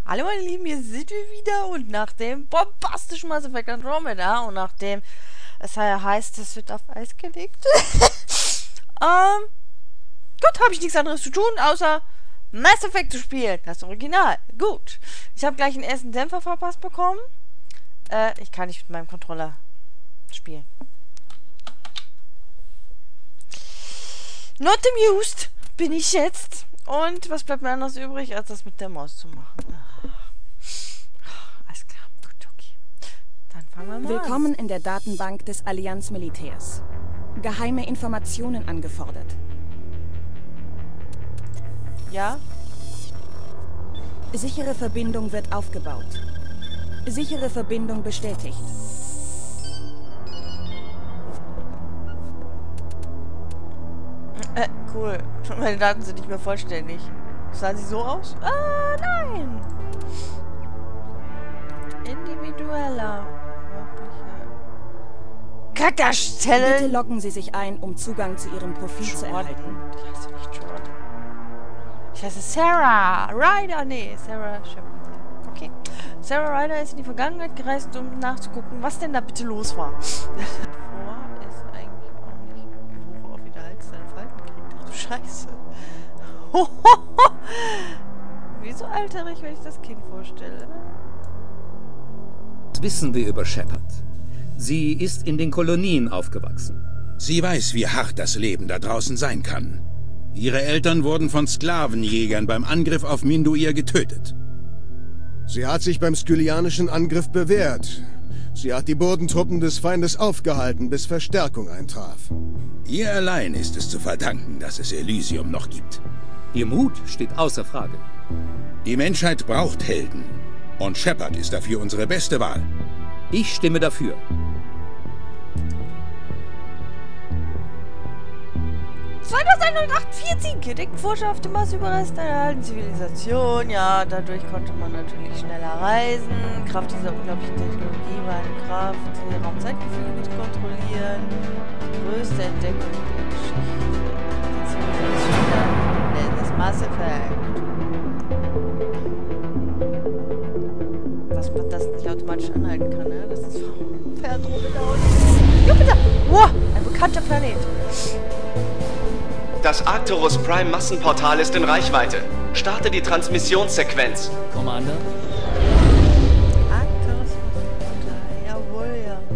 Hallo meine Lieben, hier sind wir wieder und nach dem bombastischen Mass Effect Andromeda und nachdem es ja heißt, es wird auf Eis gelegt, gut, habe ich nichts anderes zu tun, außer Mass Effect zu spielen. Das Original. Gut. Ich habe gleich den ersten Dämpfer verpasst bekommen. Ich kann nicht mit meinem Controller spielen. Not amused bin ich jetzt. Und was bleibt mir anderes übrig, als das mit der Maus zu machen? Alles klar. Gut, okay. Dann fangen wir mal Willkommen in der Datenbank des Allianz-Militärs. Geheime Informationen angefordert. Ja? Sichere Verbindung wird aufgebaut. Sichere Verbindung bestätigt. Cool. Meine Daten sind nicht mehr vollständig. Sahen sie so aus? Ah, nein! Individueller. Charakterstelle. Bitte loggen Sie sich ein, um Zugang zu Ihrem Profil zu erhalten. Ich heiße nicht Jordan. Ich heiße Sarah Ryder. Nee, Sarah Shepard. Okay. Sarah Ryder ist in die Vergangenheit gereist, um nachzugucken, was denn da bitte los war. Vor ist eigentlich auch nicht. Berufe auf Wiederhalt seine Falten kriegt. Ach du Scheiße. Wieso alter ich, wenn ich das Kind vorstelle? Was wissen wir über Shepard? Sie ist in den Kolonien aufgewachsen. Sie weiß, wie hart das Leben da draußen sein kann. Ihre Eltern wurden von Sklavenjägern beim Angriff auf Minduir getötet. Sie hat sich beim skylianischen Angriff bewährt. Sie hat die Bodentruppen des Feindes aufgehalten, bis Verstärkung eintraf. Ihr allein ist es zu verdanken, dass es Elysium noch gibt. Ihr Mut steht außer Frage. Die Menschheit braucht Helden. Und Shepard ist dafür unsere beste Wahl. Ich stimme dafür. Gedeckten Forscher auf dem Mars Überrest einer alten Zivilisation. Ja, dadurch konnte man natürlich schneller reisen. Kraft dieser unglaublichen Technologie war eine Kraft, die Raumzeitgefüge mit kontrollieren. Die größte Entdeckung der Geschichte. Die Zivilisation des Mass Effect. Dass man das nicht automatisch anhalten kann, ne? Das ist per Andromeda und Jupiter! Wow, ein bekannter Planet. Das Arcturus Prime Massenportal ist in Reichweite. Starte die Transmissionssequenz. Commander? Arcturus Massenportal, jawohl,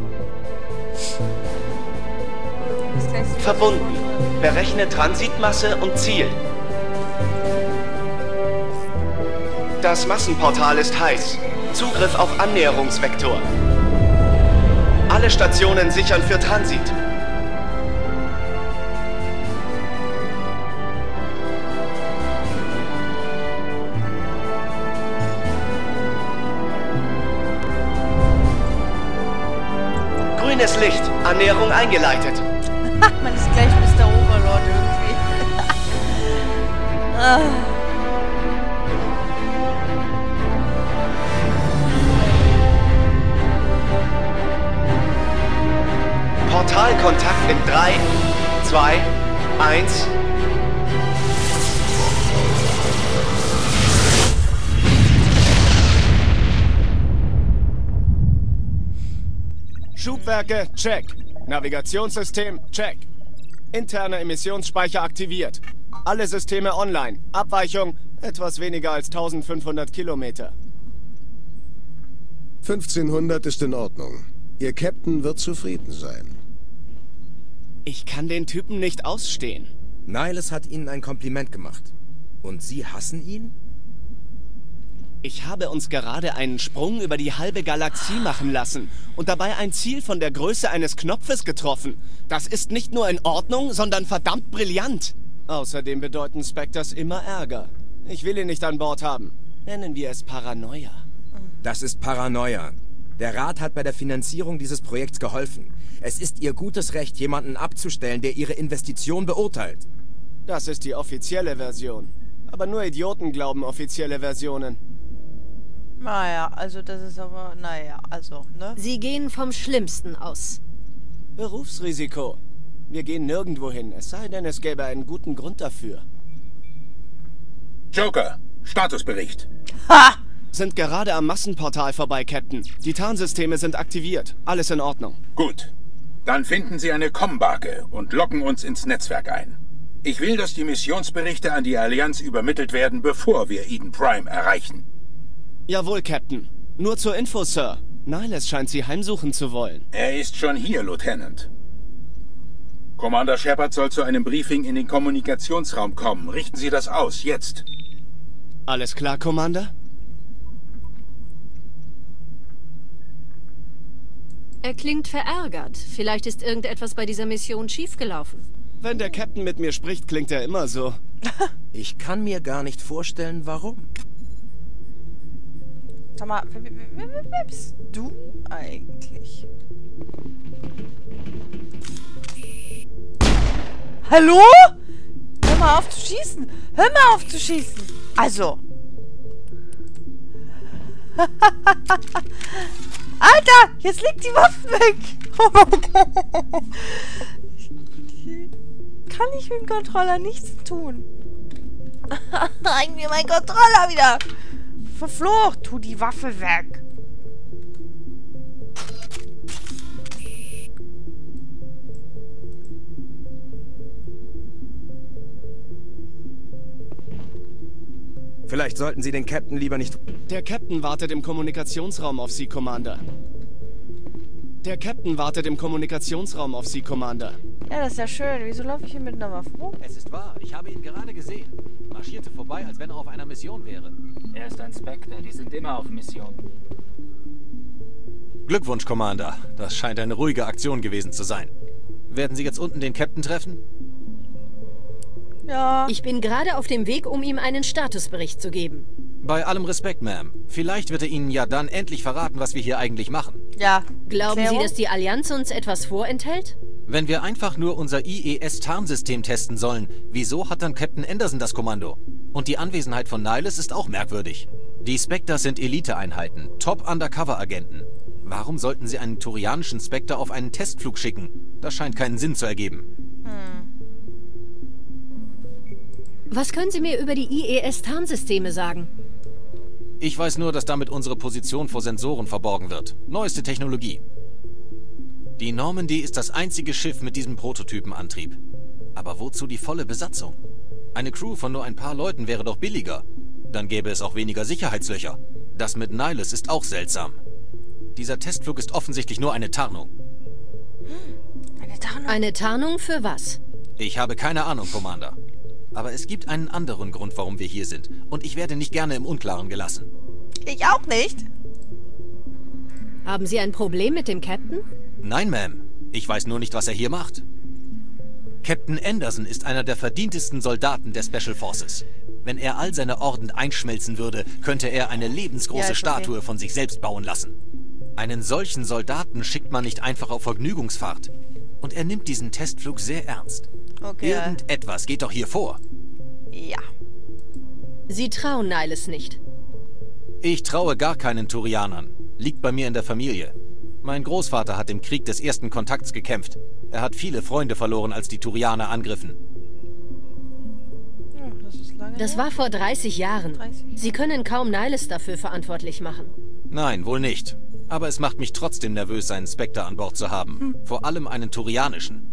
ja. Verbunden. Berechne Transitmasse und Ziel. Das Massenportal ist heiß. Zugriff auf Annäherungsvektor. Alle Stationen sichern für Transit. Grünes Licht. Annäherung eingeleitet. Man ist gleich Mr. Overlord irgendwie. Portalkontakt in 3, 2, 1. Schubwerke, check. Navigationssystem, check. Interner Emissionsspeicher aktiviert. Alle Systeme online. Abweichung etwas weniger als 1500 Kilometer. 1500 ist in Ordnung. Ihr Captain wird zufrieden sein. Ich kann den Typen nicht ausstehen. Niles hat Ihnen ein Kompliment gemacht. Und Sie hassen ihn? Ich habe uns gerade einen Sprung über die halbe Galaxie machen lassen und dabei ein Ziel von der Größe eines Knopfes getroffen. Das ist nicht nur in Ordnung, sondern verdammt brillant. Außerdem bedeuten Spectres immer Ärger. Ich will ihn nicht an Bord haben. Nennen wir es Paranoia. Das ist Paranoia. Der Rat hat bei der Finanzierung dieses Projekts geholfen. Es ist Ihr gutes Recht, jemanden abzustellen, der Ihre Investition beurteilt. Das ist die offizielle Version. Aber nur Idioten glauben offizielle Versionen. Naja, also das ist aber, naja, also, ne? Sie gehen vom Schlimmsten aus. Berufsrisiko. Wir gehen nirgendwo hin, es sei denn, es gäbe einen guten Grund dafür. Joker, Statusbericht. Ha! Sind gerade am Massenportal vorbei, Captain. Die Tarnsysteme sind aktiviert. Alles in Ordnung. Gut. Dann finden Sie eine Kommbarke und locken uns ins Netzwerk ein. Ich will, dass die Missionsberichte an die Allianz übermittelt werden, bevor wir Eden Prime erreichen. Jawohl, Captain. Nur zur Info, Sir. Niles scheint Sie heimsuchen zu wollen. Er ist schon hier, Lieutenant. Commander Shepard soll zu einem Briefing in den Kommunikationsraum kommen. Richten Sie das aus, jetzt. Alles klar, Commander? Er klingt verärgert. Vielleicht ist irgendetwas bei dieser Mission schiefgelaufen. Wenn der Captain mit mir spricht, klingt er immer so. Ich kann mir gar nicht vorstellen, warum. Sag mal, wer bist du eigentlich? Hallo? Hör mal auf zu schießen! Hör mal auf zu schießen! Also. Alter! Jetzt liegt die Waffe weg! Oh mein Gott! Kann ich mit dem Controller nichts tun? Zeig mir meinen Controller wieder! Verflucht! Tu die Waffe weg! Vielleicht sollten Sie den Captain lieber nicht... Der Captain wartet im Kommunikationsraum auf Sie, Commander. Der Captain wartet im Kommunikationsraum auf Sie, Commander. Ja, das ist ja schön. Wieso laufe ich hier mit einer Waffe rum? Es ist wahr. Ich habe ihn gerade gesehen. Marschierte vorbei, als wenn er auf einer Mission wäre. Er ist ein Spectre. Die sind immer auf Mission. Glückwunsch, Commander. Das scheint eine ruhige Aktion gewesen zu sein. Werden Sie jetzt unten den Captain treffen? Ja. Ich bin gerade auf dem Weg, um ihm einen Statusbericht zu geben. Bei allem Respekt, Ma'am. Vielleicht wird er Ihnen ja dann endlich verraten, was wir hier eigentlich machen. Ja. Glauben Sie, dass die Allianz uns etwas vorenthält? Wenn wir einfach nur unser IES-Tarnsystem testen sollen, wieso hat dann Captain Anderson das Kommando? Und die Anwesenheit von Niles ist auch merkwürdig. Die Spectres sind Elite-Einheiten, Top-Undercover-Agenten. Warum sollten sie einen turianischen Spectre auf einen Testflug schicken? Das scheint keinen Sinn zu ergeben. Was können Sie mir über die IES-Tarnsysteme sagen? Ich weiß nur, dass damit unsere Position vor Sensoren verborgen wird. Neueste Technologie. Die Normandy ist das einzige Schiff mit diesem Prototypenantrieb. Aber wozu die volle Besatzung? Eine Crew von nur ein paar Leuten wäre doch billiger. Dann gäbe es auch weniger Sicherheitslöcher. Das mit Niles ist auch seltsam. Dieser Testflug ist offensichtlich nur eine Tarnung. Eine Tarnung? Eine Tarnung für was? Ich habe keine Ahnung, Commander. Aber es gibt einen anderen Grund, warum wir hier sind. Und ich werde nicht gerne im Unklaren gelassen. Ich auch nicht. Haben Sie ein Problem mit dem Captain? Nein, Ma'am. Ich weiß nur nicht, was er hier macht. Captain Anderson ist einer der verdientesten Soldaten der Special Forces. Wenn er all seine Orden einschmelzen würde, könnte er eine lebensgroße Statue von sich selbst bauen lassen. Einen solchen Soldaten schickt man nicht einfach auf Vergnügungsfahrt. Und er nimmt diesen Testflug sehr ernst. Okay. Irgendetwas geht doch hier vor. Ja. Sie trauen Niles nicht. Ich traue gar keinen Turianern. Liegt bei mir in der Familie. Mein Großvater hat im Krieg des ersten Kontakts gekämpft. Er hat viele Freunde verloren, als die Turianer angriffen. Ja, das ist lange Das her. war vor 30 Jahren. 30 Jahre. Sie können kaum Niles dafür verantwortlich machen. Nein, wohl nicht. Aber es macht mich trotzdem nervös, einen Spectre an Bord zu haben. Vor allem einen turianischen.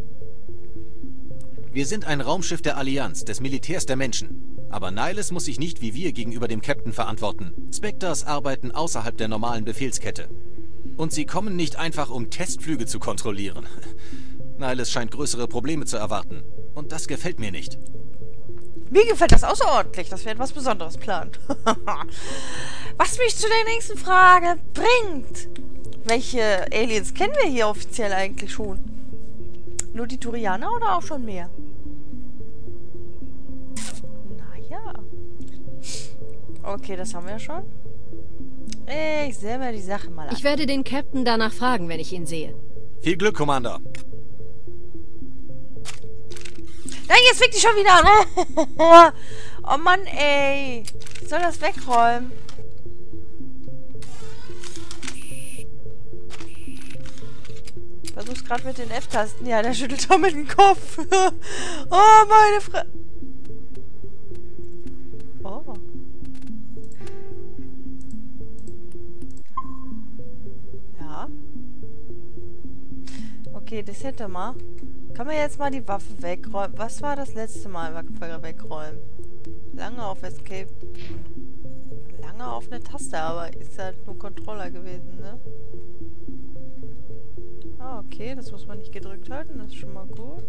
Wir sind ein Raumschiff der Allianz, des Militärs der Menschen. Aber Niles muss sich nicht wie wir gegenüber dem Captain verantworten. Spectres arbeiten außerhalb der normalen Befehlskette. Und sie kommen nicht einfach, um Testflüge zu kontrollieren. Niles scheint größere Probleme zu erwarten. Und das gefällt mir nicht. Mir gefällt das außerordentlich, dass wir etwas Besonderes planen. Was mich zu der nächsten Frage bringt. Welche Aliens kennen wir hier offiziell eigentlich schon? Nur die Turianer oder auch schon mehr? Naja. Okay, das haben wir schon. Ich sehe mir die Sache mal an. Ich werde den Captain danach fragen, wenn ich ihn sehe. Viel Glück, Commander. Nein, jetzt fängt die schon wieder an. Oh Mann, ey. Ich soll das wegräumen. Ich versuch's gerade mit den F-Tasten. Ja, der schüttelt doch mit dem Kopf. Oh, meine Okay, das hätte mal. Kann man jetzt mal die Waffe wegräumen? Was war das letzte Mal Waffe wegräumen? Lange auf Escape. Lange auf eine Taste, aber ist halt nur Controller gewesen, ne? Ah, okay, das muss man nicht gedrückt halten, das ist schon mal gut.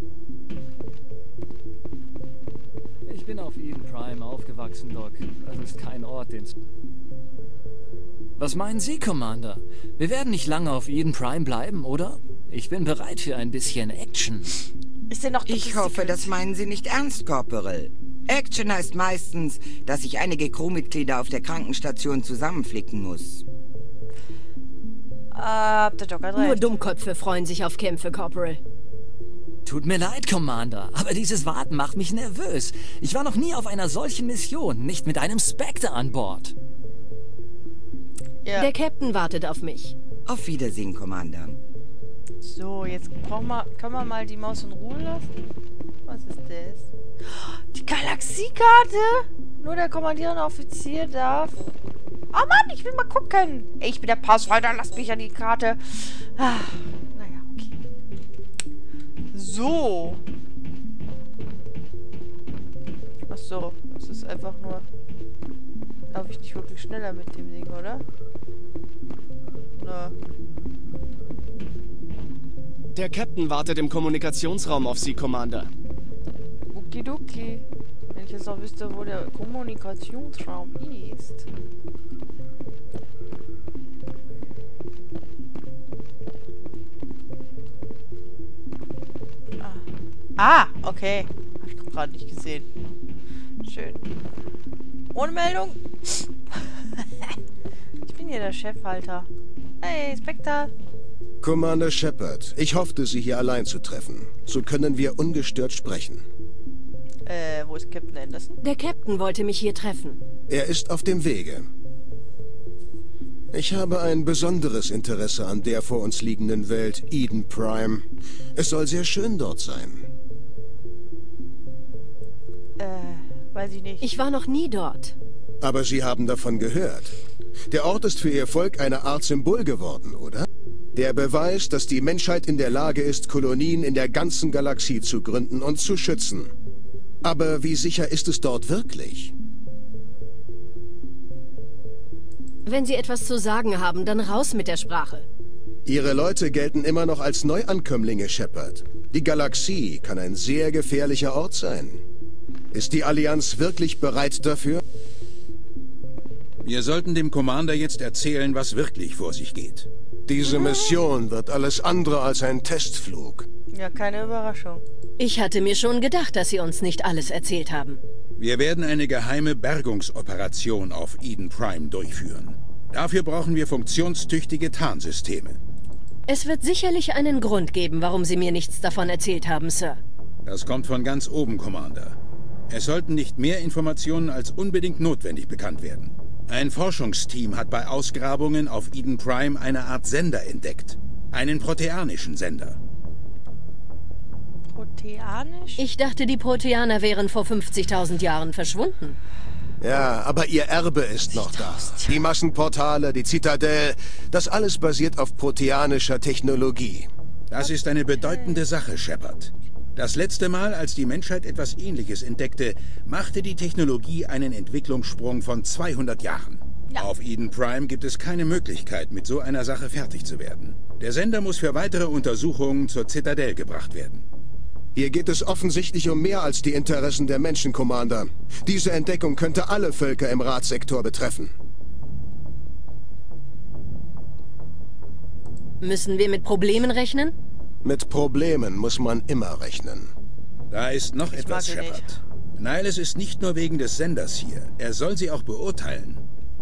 Ich bin auf Eden Prime aufgewachsen, Doc. Das ist kein Ort, den... Was meinen Sie, Commander? Wir werden nicht lange auf Eden Prime bleiben, oder? Ich bin bereit für ein bisschen Action. Ist denn noch Ich hoffe, das meinen Sie nicht ernst, Corporal. Action heißt meistens, dass ich einige Crewmitglieder auf der Krankenstation zusammenflicken muss. Der Doc hat recht. Nur Dummköpfe freuen sich auf Kämpfe, Corporal. Tut mir leid, Commander, aber dieses Warten macht mich nervös. Ich war noch nie auf einer solchen Mission, nicht mit einem Spectre an Bord. Ja. Der Captain wartet auf mich. Auf Wiedersehen, Commander. So, jetzt können wir mal die Maus in Ruhe lassen. Was ist das? Die Galaxiekarte! Nur der kommandierende Offizier darf... Oh Mann, ich will mal gucken. Ey, ich bin der Passfighter, lasst mich an die Karte. Ah, naja, okay. So. Ach so, das ist einfach nur... Laufe ich nicht wirklich schneller mit dem Ding, oder? Na. Der Captain wartet im Kommunikationsraum auf Sie, Commander. Okidoki. Wenn ich jetzt noch wüsste, wo der Kommunikationsraum ist. Ah, okay. Hab ich gerade nicht gesehen. Schön. Ohne Meldung. Ich bin hier der Chefhalter. Hey, Spectre. Commander Shepard, ich hoffte, Sie hier allein zu treffen. So können wir ungestört sprechen. Wo ist Captain Anderson? Der Captain wollte mich hier treffen. Er ist auf dem Wege. Ich habe ein besonderes Interesse an der vor uns liegenden Welt, Eden Prime. Es soll sehr schön dort sein. Weiß ich nicht. Ich war noch nie dort. Aber Sie haben davon gehört. Der Ort ist für Ihr Volk eine Art Symbol geworden, oder? Der Beweis, dass die Menschheit in der Lage ist, Kolonien in der ganzen Galaxie zu gründen und zu schützen. Aber wie sicher ist es dort wirklich? Wenn Sie etwas zu sagen haben, dann raus mit der Sprache. Ihre Leute gelten immer noch als Neuankömmlinge, Shepard. Die Galaxie kann ein sehr gefährlicher Ort sein. Ist die Allianz wirklich bereit dafür? Wir sollten dem Commander jetzt erzählen, was wirklich vor sich geht. Diese Mission wird alles andere als ein Testflug. Ja, keine Überraschung. Ich hatte mir schon gedacht, dass Sie uns nicht alles erzählt haben. Wir werden eine geheime Bergungsoperation auf Eden Prime durchführen. Dafür brauchen wir funktionstüchtige Tarnsysteme. Es wird sicherlich einen Grund geben, warum Sie mir nichts davon erzählt haben, Sir. Das kommt von ganz oben, Commander. Es sollten nicht mehr Informationen als unbedingt notwendig bekannt werden. Ein Forschungsteam hat bei Ausgrabungen auf Eden Prime eine Art Sender entdeckt. Einen proteanischen Sender. Proteanisch? Ich dachte, die Proteaner wären vor 50.000 Jahren verschwunden. Ja, aber ihr Erbe ist noch da. Die Massenportale, die Zitadelle, das alles basiert auf proteanischer Technologie. Das ist eine bedeutende Sache, Shepard. Das letzte Mal, als die Menschheit etwas Ähnliches entdeckte, machte die Technologie einen Entwicklungssprung von 200 Jahren. Ja. Auf Eden Prime gibt es keine Möglichkeit, mit so einer Sache fertig zu werden. Der Sender muss für weitere Untersuchungen zur Zitadelle gebracht werden. Hier geht es offensichtlich um mehr als die Interessen der Menschen, Commander. Diese Entdeckung könnte alle Völker im Ratssektor betreffen. Müssen wir mit Problemen rechnen? Mit Problemen muss man immer rechnen. Da ist noch etwas, Shepard. Niles ist nicht nur wegen des Senders hier. Er soll sie auch beurteilen.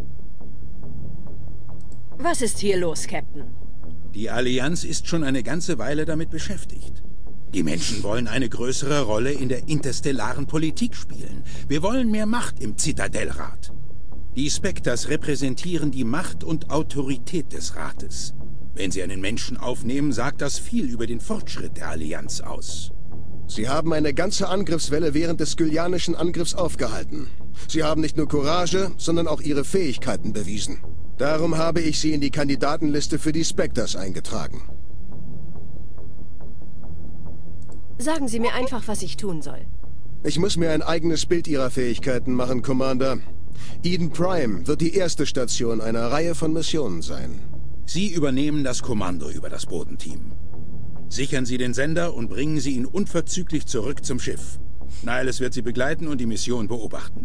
Was ist hier los, Captain? Die Allianz ist schon eine ganze Weile damit beschäftigt. Die Menschen wollen eine größere Rolle in der interstellaren Politik spielen. Wir wollen mehr Macht im Zitadellrat. Die Spectres repräsentieren die Macht und Autorität des Rates. Wenn sie einen Menschen aufnehmen, sagt das viel über den Fortschritt der Allianz aus. Sie haben eine ganze Angriffswelle während des skylianischen Angriffs aufgehalten. Sie haben nicht nur Courage, sondern auch ihre Fähigkeiten bewiesen. Darum habe ich sie in die Kandidatenliste für die Spectres eingetragen. Sagen Sie mir einfach, was ich tun soll. Ich muss mir ein eigenes Bild Ihrer Fähigkeiten machen, Commander. Eden Prime wird die erste Station einer Reihe von Missionen sein. Sie übernehmen das Kommando über das Bodenteam. Sichern Sie den Sender und bringen Sie ihn unverzüglich zurück zum Schiff. Niles wird Sie begleiten und die Mission beobachten.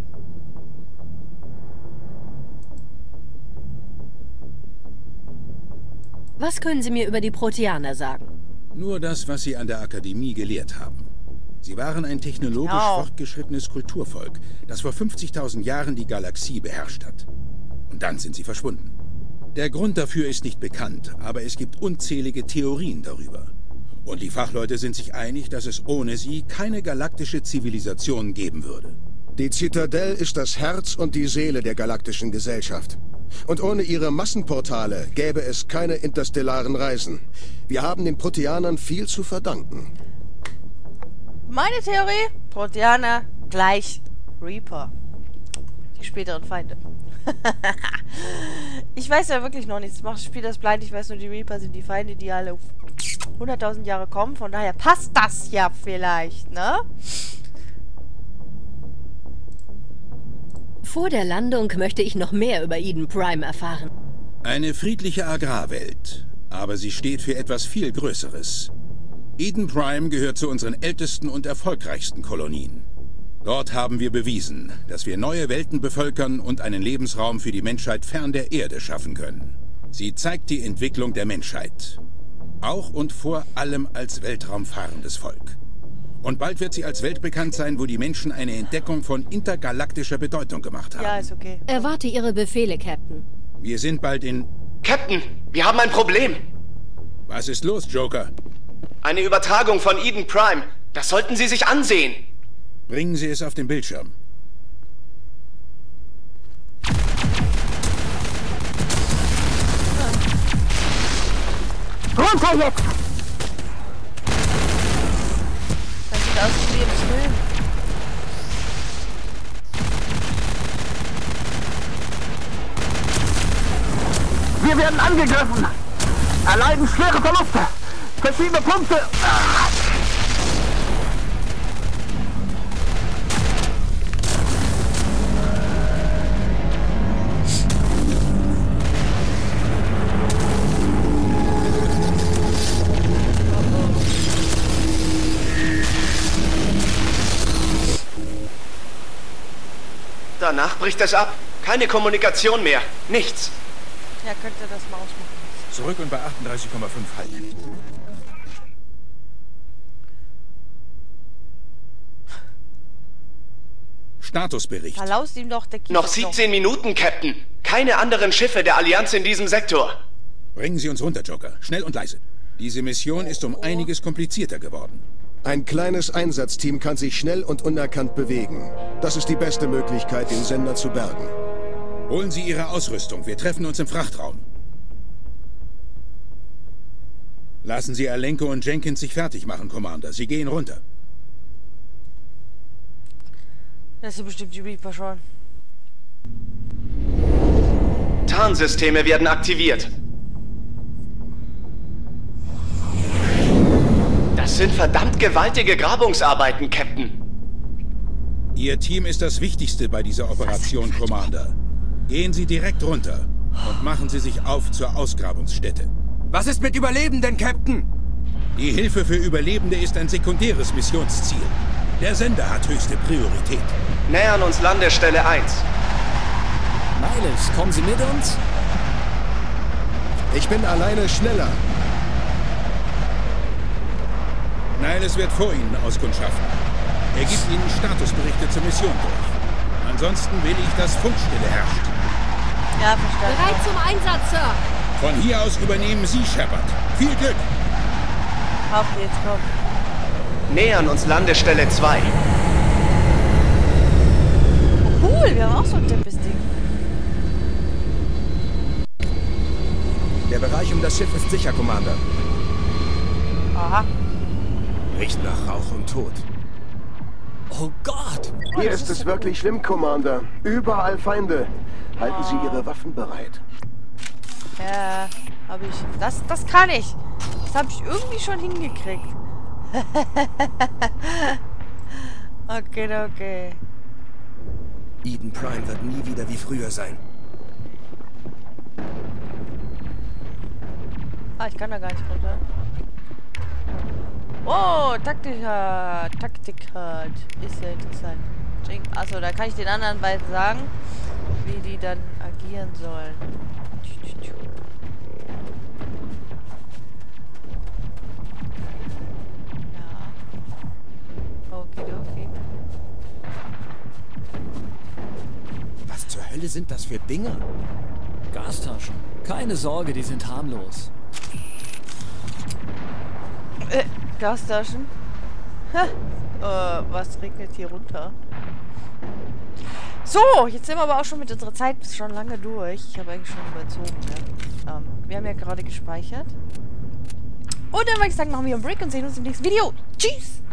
Was können Sie mir über die Proteaner sagen? Nur das, was Sie an der Akademie gelehrt haben. Sie waren ein technologisch fortgeschrittenes Kulturvolk, das vor 50.000 Jahren die Galaxie beherrscht hat. Und dann sind sie verschwunden. Der Grund dafür ist nicht bekannt, aber es gibt unzählige Theorien darüber. Und die Fachleute sind sich einig, dass es ohne sie keine galaktische Zivilisation geben würde. Die Zitadelle ist das Herz und die Seele der galaktischen Gesellschaft. Und ohne ihre Massenportale gäbe es keine interstellaren Reisen. Wir haben den Proteanern viel zu verdanken. Meine Theorie, Proteaner gleich Reaper. Die späteren Feinde. Ich weiß ja wirklich noch nichts. Ich spiele das blind. Ich weiß nur, die Reaper sind die Feinde, die alle 100.000 Jahre kommen. Von daher passt das ja vielleicht, ne? Vor der Landung möchte ich noch mehr über Eden Prime erfahren. Eine friedliche Agrarwelt. Aber sie steht für etwas viel Größeres. Eden Prime gehört zu unseren ältesten und erfolgreichsten Kolonien. Dort haben wir bewiesen, dass wir neue Welten bevölkern und einen Lebensraum für die Menschheit fern der Erde schaffen können. Sie zeigt die Entwicklung der Menschheit. Auch und vor allem als weltraumfahrendes Volk. Und bald wird sie als Welt bekannt sein, wo die Menschen eine Entdeckung von intergalaktischer Bedeutung gemacht haben. Ja, ist okay. Erwarte Ihre Befehle, Captain. Wir sind bald in... Captain, wir haben ein Problem. Was ist los, Joker? Eine Übertragung von Eden Prime. Das sollten Sie sich ansehen. Bringen Sie es auf den Bildschirm. Runter jetzt! Das sieht aus wie im Film. Wir werden angegriffen! Erleiden schwere Verluste! Verschiedene Punkte! Danach bricht es ab. Keine Kommunikation mehr. Nichts. Ja, könnt ihr das mal ausmachen. Zurück und bei 38,5 halten. Statusbericht. Verlaust ihm doch der Kiefer. Noch 17 Minuten, Captain. Keine anderen Schiffe der Allianz in diesem Sektor. Bringen Sie uns runter, Joker. Schnell und leise. Diese Mission ist um einiges komplizierter geworden. Ein kleines Einsatzteam kann sich schnell und unerkannt bewegen. Das ist die beste Möglichkeit, den Sender zu bergen. Holen Sie Ihre Ausrüstung. Wir treffen uns im Frachtraum. Lassen Sie Alenko und Jenkins sich fertig machen, Commander. Sie gehen runter. Das sind bestimmt die Reaper schon. Tarnsysteme werden aktiviert. Das sind verdammt gewaltige Grabungsarbeiten, Captain. Ihr Team ist das Wichtigste bei dieser Operation, Commander. Gehen Sie direkt runter und machen Sie sich auf zur Ausgrabungsstätte. Was ist mit Überlebenden, Captain? Die Hilfe für Überlebende ist ein sekundäres Missionsziel. Der Sender hat höchste Priorität. Nähern uns Landestelle 1. Niles, kommen Sie mit uns? Ich bin alleine schneller. Niles wird vor Ihnen auskundschaften. Er gibt Ihnen Statusberichte zur Mission durch. Ansonsten will ich, dass Funkstille herrscht. Ja, verstanden. Bereit zum Einsatz, Sir. Von hier aus übernehmen Sie, Shepard. Viel Glück! Auf geht's, komm. Nähern uns Landestelle 2. Cool, wir haben auch so ein dippes Ding. Der Bereich um das Schiff ist sicher, Commander. Aha. Riecht nach Rauch und Tod. Oh Gott! Hier ist es wirklich schlimm, Commander. Überall Feinde. Halten Sie Ihre Waffen bereit. Ja, hab ich. Das kann ich. Das habe ich irgendwie schon hingekriegt. Okay. Eden Prime wird nie wieder wie früher sein. Ah, ich kann da gar nicht runter. Oh, Taktik hat. Ist ja interessant. Achso, da kann ich den anderen beiden sagen, wie die dann agieren sollen. Ja. Okay. Was zur Hölle sind das für Dinger? Gastaschen. Keine Sorge, die sind harmlos. Gastaschen? Was regnet hier runter? So, jetzt sind wir aber auch schon mit unserer Zeit schon lange durch. Ich habe eigentlich schon überzogen. Ne? Wir haben ja gerade gespeichert. Und dann würde ich sagen, machen wir einen Break und sehen uns im nächsten Video. Tschüss!